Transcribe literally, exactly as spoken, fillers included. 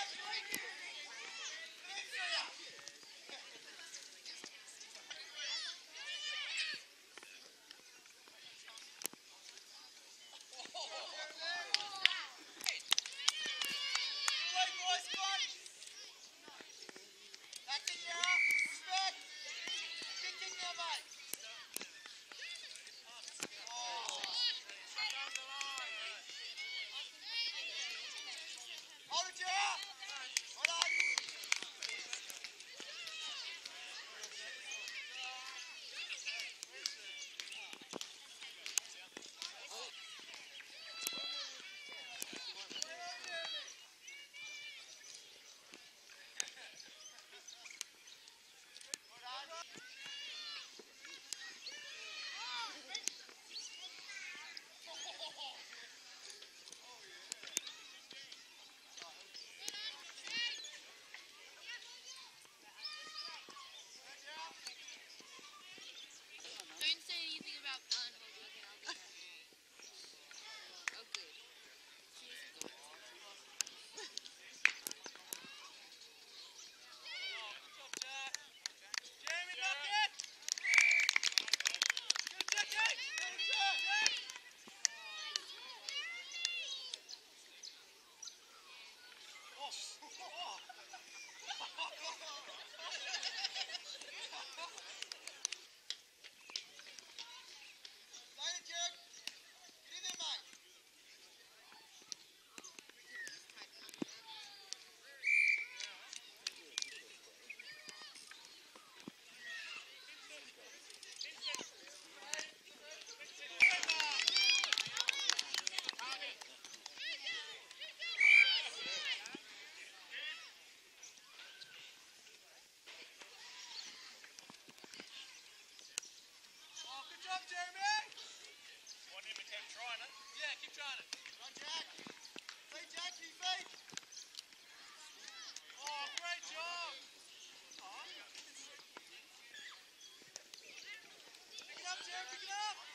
Don't say anything about Ellen Hogan and I'll be happy. Oh, good. Jamie, knock it! Good, Jackie! Good job, Jeremy! Want him to keep trying it? Yeah, keep trying it. Run, Jack. Feed, Jack, you feed. Oh, great job. Oh. Pick it up, Jeremy, pick it up.